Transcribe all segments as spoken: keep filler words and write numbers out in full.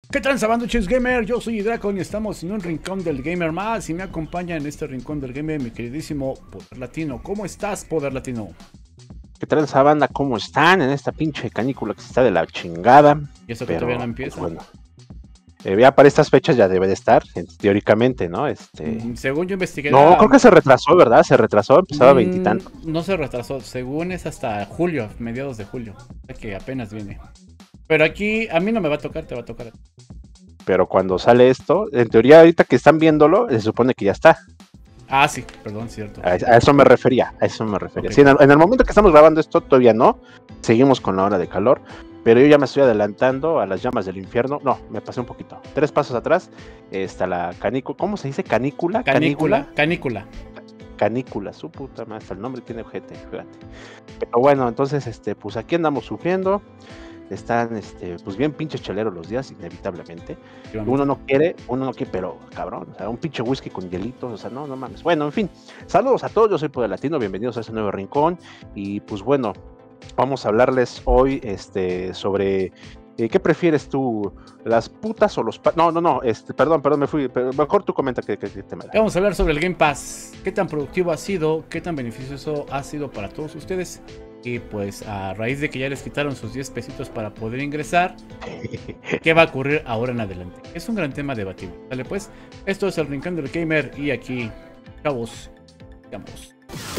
¿Qué tal, Sabanduches Gamer? Yo soy Dracon y estamos en un rincón del gamer más y me acompaña en este rincón del gamer mi queridísimo Poder Latino. ¿Cómo estás, Poder Latino? ¿Qué tal esa banda? ¿Cómo están en esta pinche canícula que está de la chingada? Y eso que Pero, todavía no pues, empieza. bueno, eh, ya para estas fechas ya debe de estar, eh, teóricamente, ¿no? Este... Mm, Según yo investigué... No, era- creo que se retrasó, ¿verdad? Se retrasó, empezaba a veintitantos. Mm, no se retrasó, según es hasta julio, mediados de julio, o sea que apenas viene. Pero aquí a mí no me va a tocar, te va a tocar a ti. Pero cuando sale esto, en teoría ahorita que están viéndolo, se supone que ya está. Ah, sí, perdón, cierto. A, a eso me refería, a eso me refería. Ok. Sí, en, el, en el momento que estamos grabando esto todavía no, seguimos con la hora de calor, pero yo ya me estoy adelantando a las llamas del infierno. No, me pasé un poquito. Tres pasos atrás está la canícula. ¿Cómo se dice? ¿Canícula? Canícula, canícula. Canícula, su puta madre, hasta el nombre tiene ojete, fíjate. Pero bueno, entonces, este, pues aquí andamos sufriendo. Están, este, pues bien pinches cheleros los días, inevitablemente. Uno no quiere, uno no quiere, pero cabrón, o sea, un pinche whisky con hielitos, o sea, no, no mames. Bueno, en fin, saludos a todos, yo soy Poder Latino, bienvenidos a este nuevo rincón. Y pues bueno, vamos a hablarles hoy, este, sobre eh, ¿qué prefieres tú? ¿Las putas o los pa No, no, no, este, perdón, perdón, me fui, pero mejor tú comenta que, que, que te me da. Vamos a hablar sobre el Game Pass. ¿Qué tan productivo ha sido? ¿Qué tan beneficioso ha sido para todos ustedes? Y pues a raíz de que ya les quitaron sus diez pesitos para poder ingresar, ¿qué va a ocurrir ahora en adelante? Es un gran tema debatible. Dale pues, esto es el Rincón del Gamer y aquí, chavos, digamos.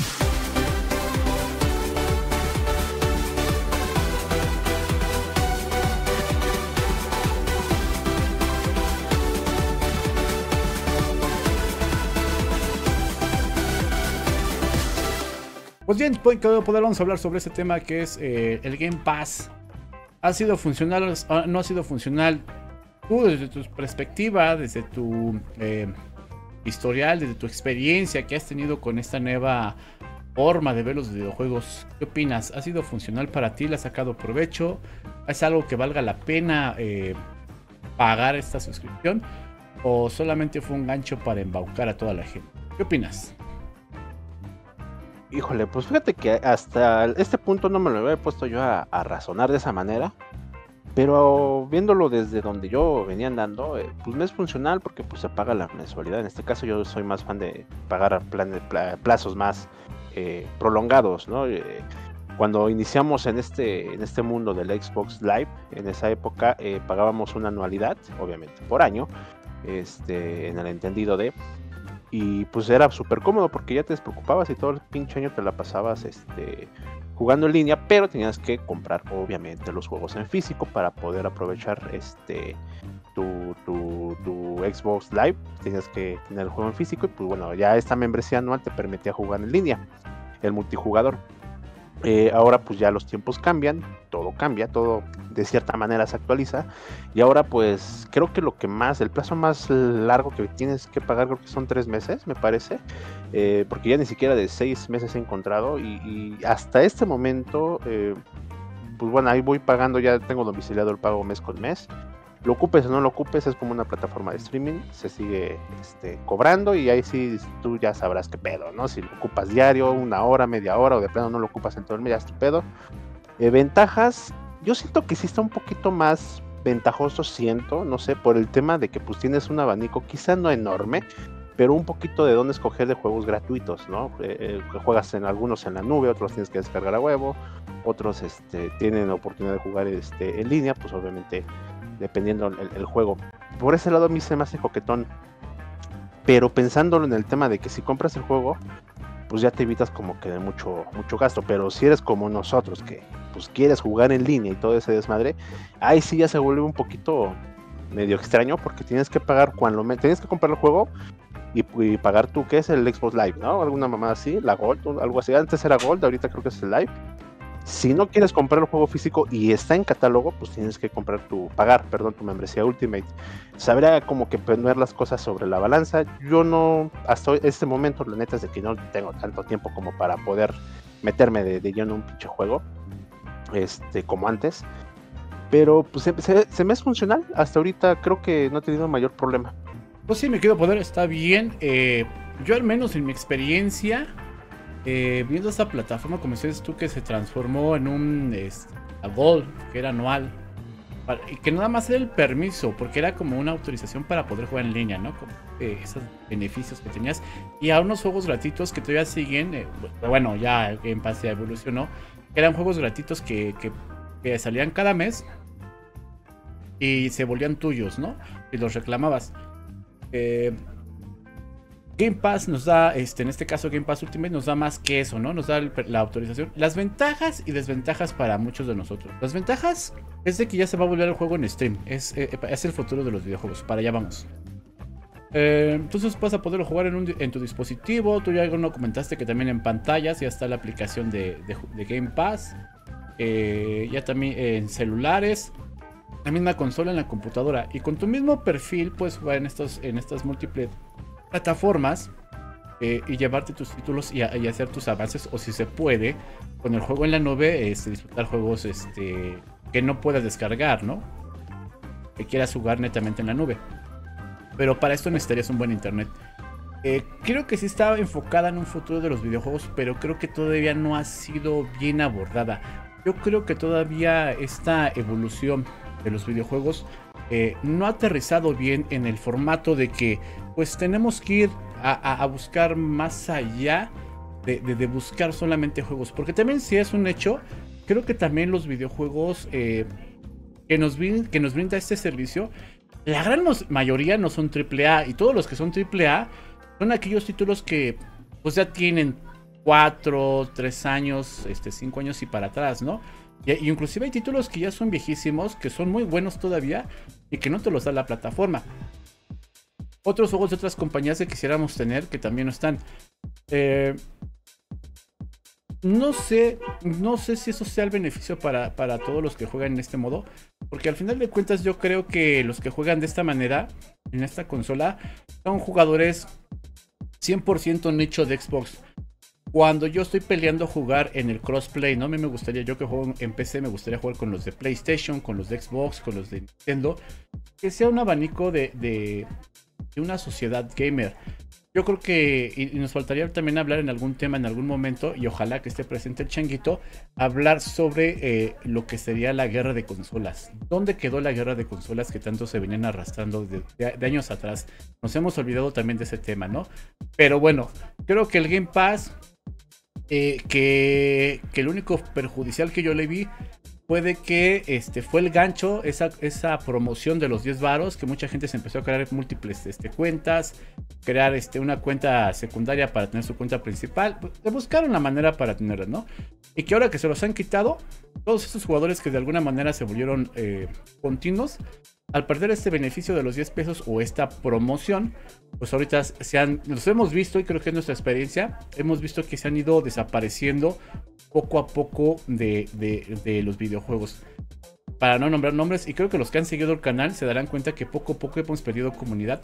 Pues bien, podemos hablar sobre este tema que es eh, el Game Pass. ¿Ha sido funcional o no ha sido funcional? Tú, desde tu perspectiva, desde tu eh, historial, desde tu experiencia que has tenido con esta nueva forma de ver los videojuegos, ¿qué opinas? ¿Ha sido funcional para ti? ¿Le has sacado provecho? ¿Es algo que valga la pena eh, pagar esta suscripción? ¿O solamente fue un gancho para embaucar a toda la gente? ¿Qué opinas? Híjole, pues fíjate que hasta este punto no me lo había puesto yo a, a razonar de esa manera, pero viéndolo desde donde yo venía andando, eh, pues me es funcional porque pues se paga la mensualidad. En este caso yo soy más fan de pagar a plan, pla, plazos más eh, prolongados, ¿no? Eh, cuando iniciamos en este, en este mundo del Xbox Live, en esa época eh, pagábamos una anualidad, obviamente por año, este, en el entendido de... Y pues era súper cómodo porque ya te despreocupabas y todo el pinche año te la pasabas este, jugando en línea, pero tenías que comprar obviamente los juegos en físico para poder aprovechar este tu, tu, tu Xbox Live. Tenías que tener el juego en físico y pues bueno, ya esta membresía anual te permitía jugar en línea, el multijugador. Eh, ahora pues ya los tiempos cambian, todo cambia, todo de cierta manera se actualiza y ahora pues creo que lo que más, el plazo más largo que tienes que pagar creo que son tres meses me parece, eh, porque ya ni siquiera de seis meses he encontrado y, y hasta este momento eh, pues bueno, ahí voy pagando, ya tengo domiciliado el pago mes con mes. Lo ocupes o no lo ocupes, es como una plataforma de streaming, se sigue este, cobrando y ahí sí tú ya sabrás qué pedo, ¿no? Si lo ocupas diario, una hora, media hora o de plano no lo ocupas en todo el mes, ya es tu pedo. Eh, ventajas, yo siento que sí está un poquito más ventajoso, siento, no sé, por el tema de que pues tienes un abanico, quizá no enorme, pero un poquito de dónde escoger de juegos gratuitos, ¿no? Eh, eh, juegas en algunos en la nube, otros tienes que descargar a huevo, otros este, tienen la oportunidad de jugar este, en línea, pues obviamente dependiendo el, el juego. Por ese lado a mí se me hace coquetón, pero pensándolo en el tema de que si compras el juego, pues ya te evitas como que de mucho, mucho gasto, pero si eres como nosotros, que pues quieres jugar en línea y todo ese desmadre, ahí sí ya se vuelve un poquito medio extraño, porque tienes que pagar cuando me tienes que comprar el juego y, y pagar tú, que es el Xbox Live, ¿no? Alguna mamada así, la Gold, algo así, antes era Gold, ahorita creo que es el Live. Si no quieres comprar el juego físico y está en catálogo, pues tienes que comprar tu, pagar, perdón, tu membresía Ultimate. Sabría como que poner las cosas sobre la balanza. Yo no, hasta este momento, la neta es de que no tengo tanto tiempo como para poder meterme de, de lleno en un pinche juego, este, como antes. Pero pues se, se, se me es funcional. Hasta ahorita creo que no he tenido mayor problema. Pues sí, me quedo poder, está bien. Eh, yo al menos en mi experiencia... Eh, viendo esta plataforma, como dices tú, que se transformó en un este, a Gold, que era anual, para, y que nada más era el permiso, porque era como una autorización para poder jugar en línea, ¿no? Como eh, esos beneficios que tenías. Y a unos juegos gratuitos que todavía siguen, eh, bueno, ya Game Pass ya evolucionó, eran juegos gratuitos que, que, que salían cada mes y se volvían tuyos, ¿no? Y los reclamabas. Eh, Game Pass nos da, este, en este caso Game Pass Ultimate nos da más que eso, ¿no? Nos da el, la autorización. Las ventajas y desventajas para muchos de nosotros. Las ventajas es de que ya se va a volver el juego en stream. Es, eh, es el futuro de los videojuegos. Para allá vamos. Eh, entonces vas a poderlo jugar en, un, en tu dispositivo. Tú ya no comentaste que también en pantallas ya está la aplicación de, de, de Game Pass. Eh, ya también en celulares. La misma consola en la computadora. Y con tu mismo perfil puedes jugar en, estos, en estas múltiples plataformas eh, y llevarte tus títulos y, a, y hacer tus avances, o si se puede con el juego en la nube, este, disfrutar juegos este, que no puedas descargar, ¿no? Que quieras jugar netamente en la nube. Pero para esto necesitarías un buen internet. Eh, creo que sí está enfocada en un futuro de los videojuegos, pero creo que todavía no ha sido bien abordada. Yo creo que todavía esta evolución de los videojuegos eh, no ha aterrizado bien en el formato de que pues tenemos que ir a, a, a buscar más allá de, de, de buscar solamente juegos, porque también si es un hecho, creo que también los videojuegos eh, que, nos que nos brinda este servicio, la gran mayoría no son triple A, y todos los que son triple A son aquellos títulos que pues ya tienen cuatro, tres años, este, cinco años y para atrás, ¿no? Y, y inclusive hay títulos que ya son viejísimos, que son muy buenos todavía y que no te los da la plataforma. Otros juegos de otras compañías que quisiéramos tener que también no están. Eh, no sé, no sé si eso sea el beneficio para, para todos los que juegan en este modo, porque al final de cuentas yo creo que los que juegan de esta manera, en esta consola, son jugadores cien por ciento nicho de Xbox. Cuando yo estoy peleando jugar en el crossplay, ¿no? A mí me gustaría, yo que juego en P C, me gustaría jugar con los de PlayStation, con los de Xbox, con los de Nintendo. Que sea un abanico de, de, de una sociedad gamer. Yo creo que, y, y nos faltaría también hablar en algún tema en algún momento, y ojalá que esté presente el Changuito, hablar sobre eh, lo que sería la guerra de consolas. ¿Dónde quedó la guerra de consolas que tanto se venían arrastrando de, de, de años atrás? Nos hemos olvidado también de ese tema, ¿no? Pero bueno, creo que el Game Pass... Eh, que, que el único perjudicial que yo le vi fue de que este, fue el gancho, esa, esa promoción de los diez varos, que mucha gente se empezó a crear múltiples este, cuentas, crear este, una cuenta secundaria para tener su cuenta principal, de buscar una manera para tenerla, ¿no? Y que ahora que se los han quitado, todos esos jugadores que de alguna manera se volvieron eh, continuos, al perder este beneficio de los diez pesos o esta promoción, pues ahorita se han, los hemos visto, y creo que es nuestra experiencia, hemos visto que se han ido desapareciendo poco a poco de, de, de los videojuegos. Para no nombrar nombres, y creo que los que han seguido el canal se darán cuenta que poco a poco hemos perdido comunidad.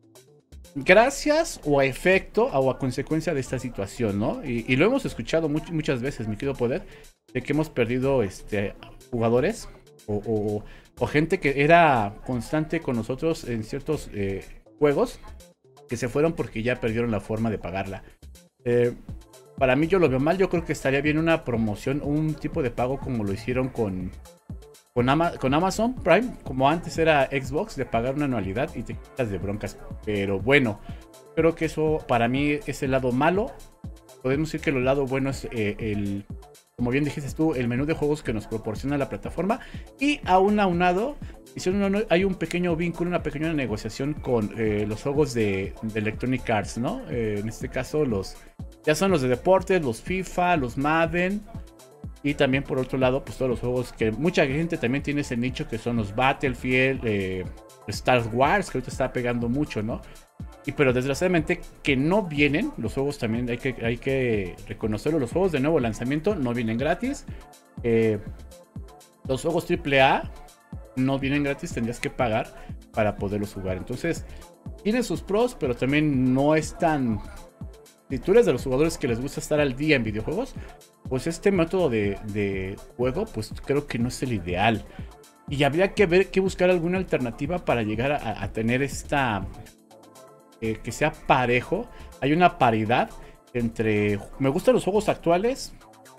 Gracias o a efecto o a consecuencia de esta situación, ¿no? Y, y lo hemos escuchado much, muchas veces, mi querido Poder, de que hemos perdido este, jugadores o... o o gente que era constante con nosotros en ciertos eh, juegos, que se fueron porque ya perdieron la forma de pagarla. Eh, para mí yo lo veo mal. Yo creo que estaría bien una promoción, un tipo de pago como lo hicieron con, con, Ama, con Amazon Prime, como antes era Xbox, de pagar una anualidad y te quitas de broncas. Pero bueno, creo que eso para mí es el lado malo. Podemos decir que el lado bueno es eh, el... como bien dijiste tú, el menú de juegos que nos proporciona la plataforma. Y aún aunado, hay un pequeño vínculo, una pequeña negociación con eh, los juegos de, de Electronic Arts, ¿no? Eh, en este caso, los ya son los de deportes, los FIFA, los Madden. Y también por otro lado, pues todos los juegos que mucha gente también tiene ese nicho, que son los Battlefield, eh, Star Wars, que ahorita está pegando mucho, ¿no? Y pero desgraciadamente que no vienen, los juegos también hay que, hay que reconocerlo, los juegos de nuevo lanzamiento no vienen gratis. Eh, los juegos triple A no vienen gratis, tendrías que pagar para poderlos jugar. Entonces, tiene sus pros, pero también no es tan... Si tú eres de los jugadores que les gusta estar al día en videojuegos, pues este método de, de juego, pues creo que no es el ideal. Y habría que ver, que buscar alguna alternativa para llegar a, a tener esta... Eh, que sea parejo, hay una paridad entre... Me gustan los juegos actuales,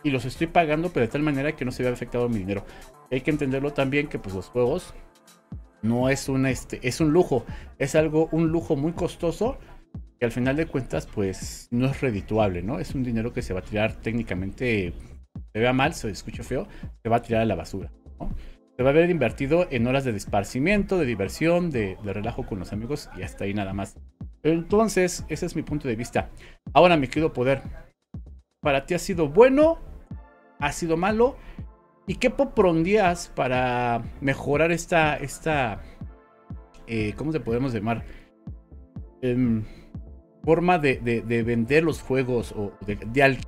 y los estoy pagando, pero de tal manera que no se vea afectado mi dinero. Hay que entenderlo también que pues los juegos no es un, este, es un lujo, es algo, un lujo muy costoso que al final de cuentas pues no es redituable, ¿no? Es un dinero que se va a tirar técnicamente, se vea mal, se escucha feo, se va a tirar a la basura, ¿no? Se va a haber invertido en horas de esparcimiento, de diversión, de, de relajo con los amigos y hasta ahí nada más. Entonces, ese es mi punto de vista. Ahora, mi querido Poder, ¿para ti ha sido bueno? ¿Ha sido malo? ¿Y qué propondrías para mejorar esta, esta eh, ¿cómo se podemos llamar? Eh, forma de, de, de vender los juegos o de, de alquilar.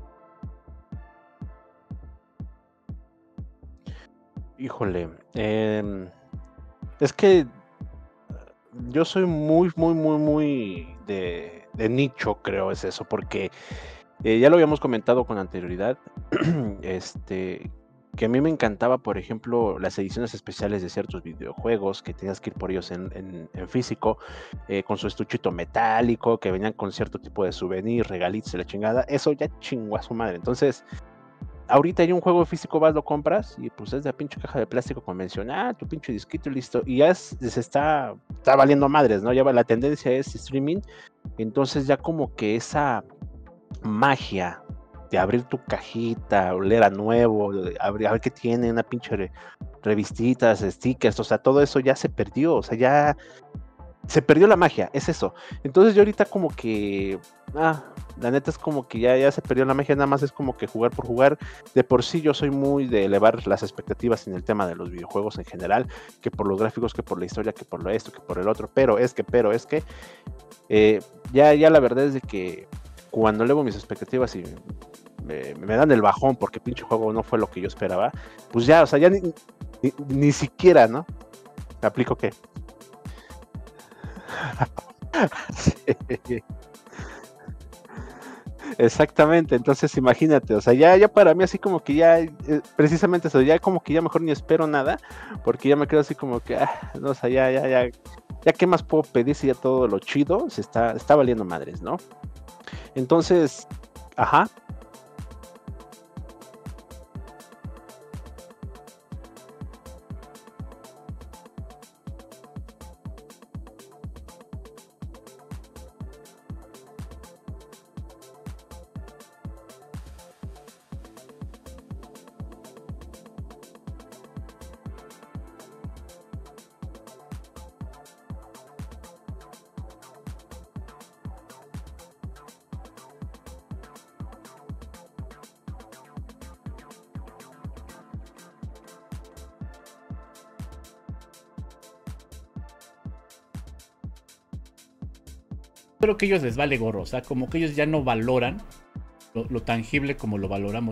Híjole, eh, es que yo soy muy, muy, muy, muy de, de nicho, creo, es eso, porque eh, ya lo habíamos comentado con anterioridad, este, que a mí me encantaba, por ejemplo, las ediciones especiales de ciertos videojuegos, que tenías que ir por ellos en, en, en físico, eh, con su estuchito metálico, que venían con cierto tipo de souvenir, regalitos y la chingada, eso ya chingó a su madre. Entonces, ahorita hay un juego físico, vas, lo compras y pues es de la pinche caja de plástico convencional, tu pinche disquito y listo. Y ya es, se está, está valiendo madres, ¿no? Ya va, la tendencia es streaming. Entonces ya como que esa magia de abrir tu cajita, oler a nuevo, a ver, a ver qué tiene, una pinche re, revistitas, stickers, o sea, todo eso ya se perdió, o sea, ya se perdió la magia, es eso. Entonces yo ahorita como que, ah, la neta es como que ya, ya se perdió la magia, nada más es como que jugar por jugar. De por sí yo soy muy de elevar las expectativas en el tema de los videojuegos en general, que por los gráficos, que por la historia, que por lo esto, que por el otro, pero es que, pero es que, eh, ya, ya la verdad es de que cuando elevo mis expectativas y me, me dan el bajón porque pinche juego no fue lo que yo esperaba, pues ya, o sea, ya ni, ni, ni siquiera, ¿no? ¿Me aplico qué? Sí. Exactamente, entonces imagínate, o sea, ya, ya para mí así como que ya, eh, precisamente eso, ya como que ya mejor ni espero nada, porque ya me quedo así como que, ah, no, o sea, ya, ya, ya, ya qué más puedo pedir si ya todo lo chido se está, está valiendo madres, ¿no? Entonces, ajá. Creo que a ellos les vale gorro, o sea, como que ellos ya no valoran lo, lo tangible como lo valoramos.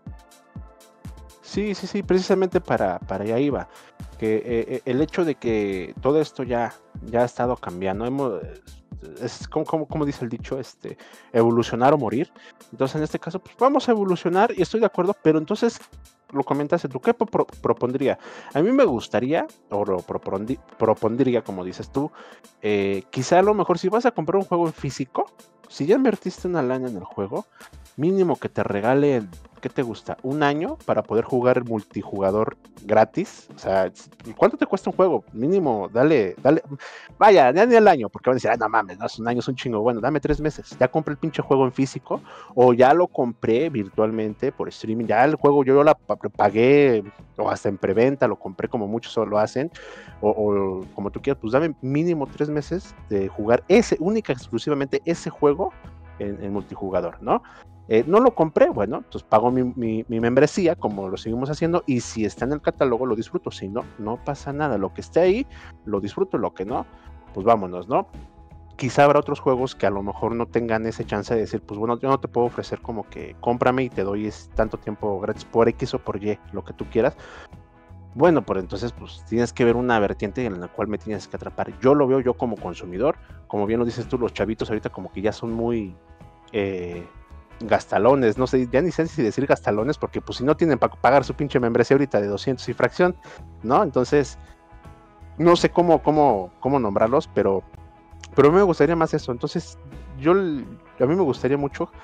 Sí, sí, sí, precisamente para, para allá iba. Que eh, el hecho de que todo esto ya, ya ha estado cambiando, hemos, es como, como, como dice el dicho, este, evolucionar o morir. Entonces, en este caso, pues vamos a evolucionar y estoy de acuerdo, pero entonces lo comentaste tú, ¿qué pro propondría? A mí me gustaría, o lo propondría, como dices tú, eh, quizá a lo mejor si vas a comprar un juego en físico, si ya invertiste una lana en el juego, mínimo que te regalen, ¿qué te gusta? Un año para poder jugar el multijugador gratis. O sea, ¿cuánto te cuesta un juego? Mínimo, dale, dale, vaya, ya ni el año, porque van a decir, ah, no mames, no, un año es un chingo. Bueno, dame tres meses, ya compré el pinche juego en físico, o ya lo compré virtualmente por streaming, ya el juego yo lo pagué, o hasta en preventa, lo compré como muchos lo hacen, o, o como tú quieras, pues dame mínimo tres meses de jugar ese, única, exclusivamente ese juego en, en multijugador, ¿no? Eh, no lo compré, bueno, entonces pago mi, mi, mi membresía, como lo seguimos haciendo, y si está en el catálogo lo disfruto, si no, no pasa nada, lo que esté ahí, lo disfruto, lo que no, pues vámonos, ¿no? Quizá habrá otros juegos que a lo mejor no tengan ese chance de decir, pues bueno, yo no te puedo ofrecer como que cómprame y te doy es tanto tiempo gratis por X o por Y, lo que tú quieras. Bueno, pues entonces pues tienes que ver una vertiente en la cual me tienes que atrapar. Yo lo veo yo como consumidor, como bien lo dices tú, los chavitos ahorita como que ya son muy... Eh, gastalones, no sé, ya ni sé si decir gastalones, porque pues si no tienen para pagar su pinche membresía ahorita de doscientos y fracción, ¿no? Entonces, no sé cómo, cómo, cómo nombrarlos, pero, pero me gustaría más eso. Entonces, yo, a mí me gustaría mucho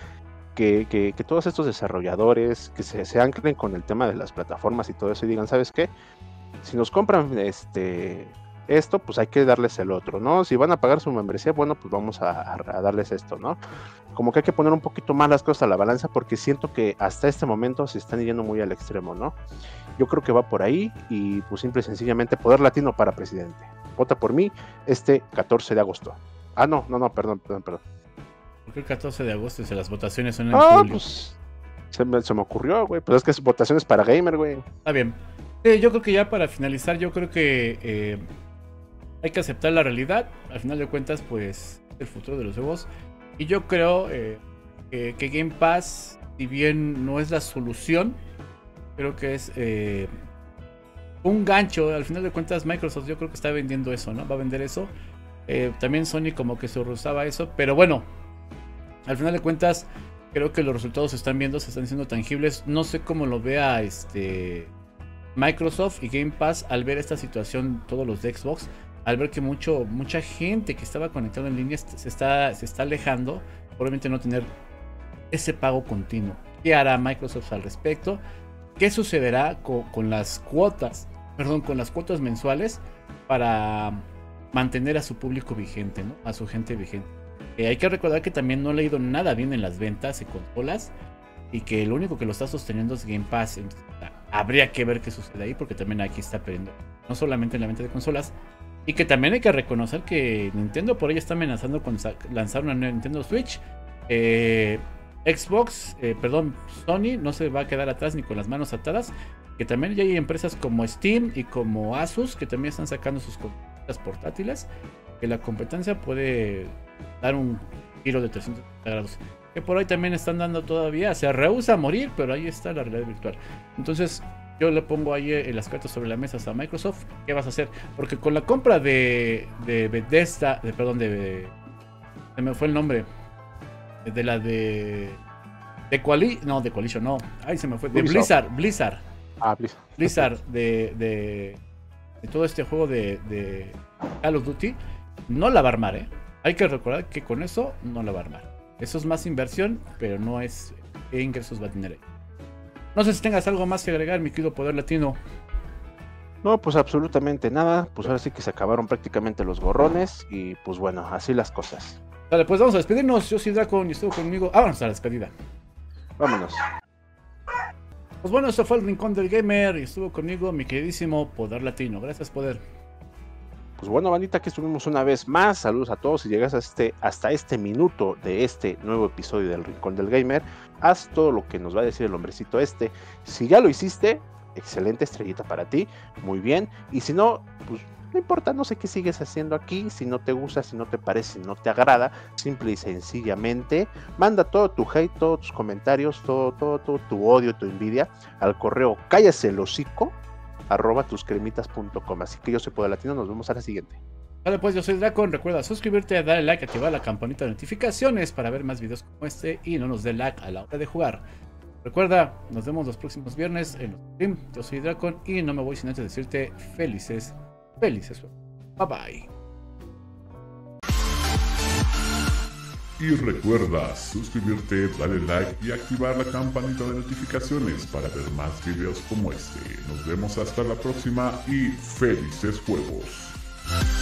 que, que, que todos estos desarrolladores que se, se anclen con el tema de las plataformas y todo eso y digan, ¿sabes qué? Si nos compran este esto, pues hay que darles el otro, ¿no? Si van a pagar su membresía, bueno, pues vamos a, a darles esto, ¿no? Como que hay que poner un poquito más las cosas a la balanza, porque siento que hasta este momento se están yendo muy al extremo, ¿no? Yo creo que va por ahí, y pues simple y sencillamente Poder Latino para presidente. Vota por mí este catorce de agosto. Ah, no, no, no, perdón, perdón, perdón. Porque el catorce de agosto, si las votaciones son en ah, julio. Pues se me, se me ocurrió, güey, pues es que es votaciones para gamer, güey. Está bien. Sí, yo creo que ya para finalizar, yo creo que eh, hay que aceptar la realidad. Al final de cuentas, pues, el futuro de los juegos. Y yo creo eh, que, que Game Pass, si bien no es la solución, creo que es eh, un gancho. Al final de cuentas, Microsoft yo creo que está vendiendo eso, ¿no? Va a vender eso. Eh, también Sony como que se rehusaba eso. Pero bueno, al final de cuentas, creo que los resultados se están viendo, se están haciendo tangibles. No sé cómo lo vea este Microsoft y Game Pass al ver esta situación, todos los de Xbox. Al ver que mucho, mucha gente que estaba conectada en línea se está, se está alejando, probablemente no tener ese pago continuo. ¿Qué hará Microsoft al respecto? ¿Qué sucederá con, con las cuotas, perdón, con las cuotas mensuales para mantener a su público vigente, ¿no? A su gente vigente? Eh, hay que recordar que también no le ha ido nada bien en las ventas de consolas y que lo único que lo está sosteniendo es Game Pass. Entonces, habría que ver qué sucede ahí, porque también aquí está perdiendo, no solamente en la venta de consolas. Y que también hay que reconocer que Nintendo por ahí está amenazando con lanzar una nueva Nintendo Switch. Eh, Xbox, eh, perdón, Sony no se va a quedar atrás ni con las manos atadas. Que también ya hay empresas como Steam y como Asus que también están sacando sus computadoras portátiles. Que la competencia puede dar un giro de trescientos sesenta grados. Que por ahí también están dando todavía. Se rehúsa a morir, pero ahí está la realidad virtual. Entonces, yo le pongo ahí eh, las cartas sobre la mesa a Microsoft. ¿Qué vas a hacer? Porque con la compra de, de Bethesda, de, perdón, de, de... Se me fue el nombre. De la de... De Quali... No, de Coalition, no. Ay, se me fue. De Blizzard. Blizzard. Ah, Blizzard. Blizzard de, de, de todo este juego de, de Call of Duty. No la va a armar, ¿eh? Hay que recordar que con eso no la va a armar. Eso es más inversión, pero no es qué ingresos va a tener ahí. No sé si tengas algo más que agregar, mi querido Poder Latino. No, pues absolutamente nada. Pues ahora sí que se acabaron prácticamente los gorrones. Y pues bueno, así las cosas. Dale, pues vamos a despedirnos. Yo soy Dracon y estuvo conmigo. Ah, vamos a la despedida. Vámonos. Pues bueno, esto fue el Rincón del Gamer y estuvo conmigo mi queridísimo Poder Latino. Gracias, Poder. Pues bueno, bandita, aquí estuvimos una vez más. Saludos a todos. Si llegas a este, hasta este minuto de este nuevo episodio del Rincón del Gamer, haz todo lo que nos va a decir el hombrecito este. Si ya lo hiciste, excelente, estrellita para ti, muy bien. Y si no, pues no importa, no sé qué sigues haciendo aquí. Si no te gusta, si no te parece, si no te agrada, simple y sencillamente manda todo tu hate, todos tus comentarios, todo, todo, todo tu odio, tu envidia al correo cállase el hocico arroba tuscremitas punto com. Así que yo soy Poder Latino, nos vemos a la siguiente. Vale, pues yo soy Dracon. Recuerda suscribirte, darle like, activar la campanita de notificaciones para ver más videos como este y no nos dé lag a la hora de jugar. Recuerda, nos vemos los próximos viernes en los stream. Yo soy Dracon y no me voy sin antes decirte felices, felices. Bye bye. Y recuerda suscribirte, darle like y activar la campanita de notificaciones para ver más videos como este. Nos vemos hasta la próxima y felices juegos.